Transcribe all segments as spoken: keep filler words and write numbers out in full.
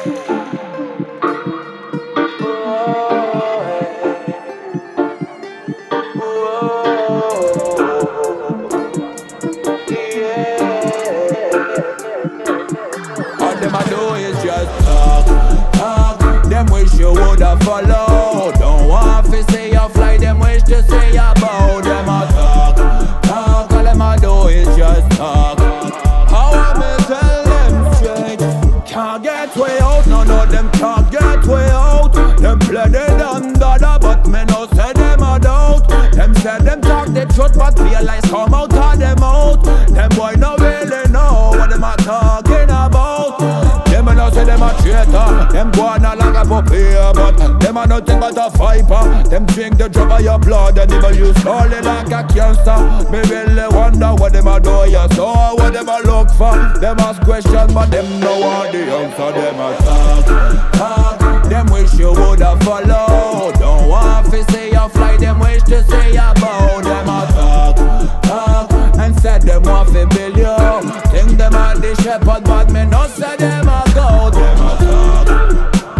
Them I do is just talk, talk. Them wish you woulda follow. Don't want to say you fly. Them wish to say you bow. Them I talk, talk. All them I do is just talk. How I may tell them straight? Can't get way out. None of them can't get way out. Them play they done dada, but me no say them a doubt. Them say them talk the truth, but realize come out of them out. Them boy no really know what them a talking about. Them a no say them a traitor. Them boy no longer for fear, but them a nothing but a viper. Them drink the drop of your blood and even you slowly like a cancer. Me really wonder what them a do, yeah. So what them a look for? Them ask questions, but them know what the answer. Them a talk, talk. Them wish you woulda follow. Don't want to say you fly. Them wish to say you bow. Them a talk, talk. And said them want to build you. Think them a the shepherd, but me no say them a go. Them a talk.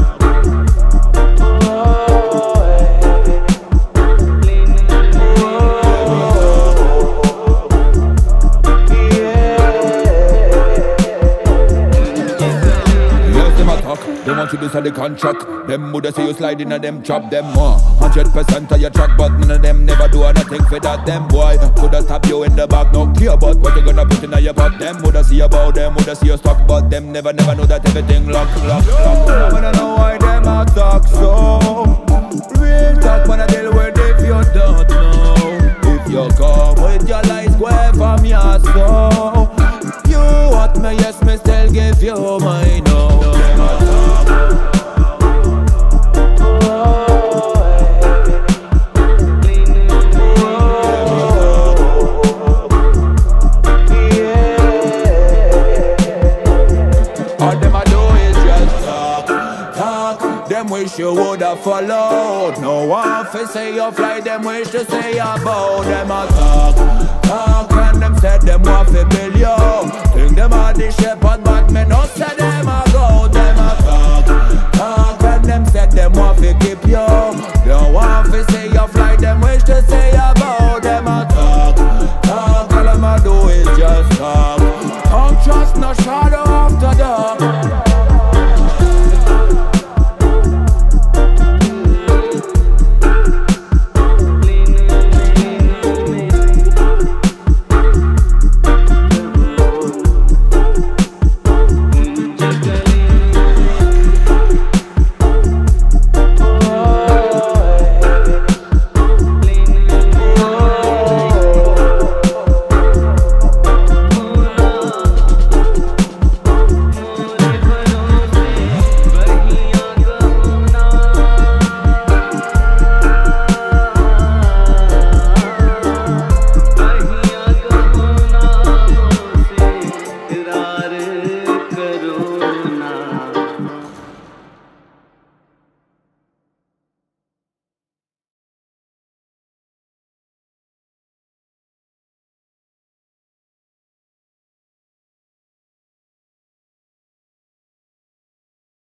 They want you to sign the contract. Them woulda say you slide in a them trap. Them more hundred percent of your track, but none of them never do anything for that. Them boy coulda stab you in the back. No care about what you gonna put in your pot. Them woulda see about them, woulda see your stock, but them never never know that everything lock, lock, lock. I don't know why them a talk so. Real talk when I deal with if you don't know. If you come with your lies, go from your soul. You want me, yes, me still give you my no. Them wish you woulda followed. No one fi say you fly. Them wish to say you bow. Them a talk, talk. And them said them want fi build you. Think them a the shepherd, but me no say them a